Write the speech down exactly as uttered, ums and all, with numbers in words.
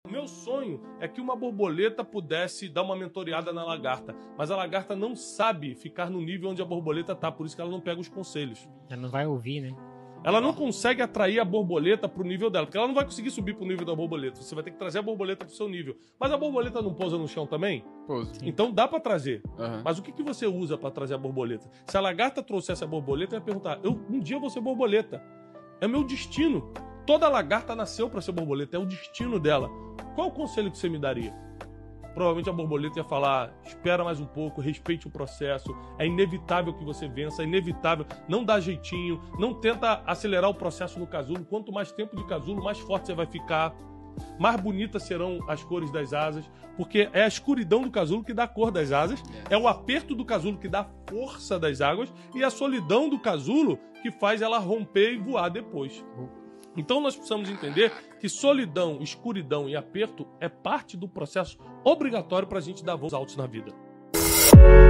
O meu sonho é que uma borboleta pudesse dar uma mentoreada na lagarta, mas a lagarta não sabe ficar no nível onde a borboleta está, por isso que ela não pega os conselhos. Ela não vai ouvir, né? Ela não consegue atrair a borboleta para o nível dela, porque ela não vai conseguir subir para o nível da borboleta. Você vai ter que trazer a borboleta para o seu nível. Mas a borboleta não pousa no chão também? Pousa. Então dá para trazer. Uhum. Mas o que, que você usa para trazer a borboleta? Se a lagarta trouxesse a borboleta, eu ia perguntar, eu, um dia eu vou ser borboleta. É meu destino. Toda lagarta nasceu para ser borboleta, é o destino dela. Qual o conselho que você me daria? Provavelmente a borboleta ia falar, espera mais um pouco, respeite o processo, é inevitável que você vença, é inevitável, não dá jeitinho, não tenta acelerar o processo no casulo, quanto mais tempo de casulo, mais forte você vai ficar, mais bonitas serão as cores das asas, porque é a escuridão do casulo que dá a cor das asas, é o aperto do casulo que dá a força das águas e a solidão do casulo que faz ela romper e voar depois. Então nós precisamos entender que solidão, escuridão e aperto é parte do processo obrigatório para a gente dar voos altos na vida.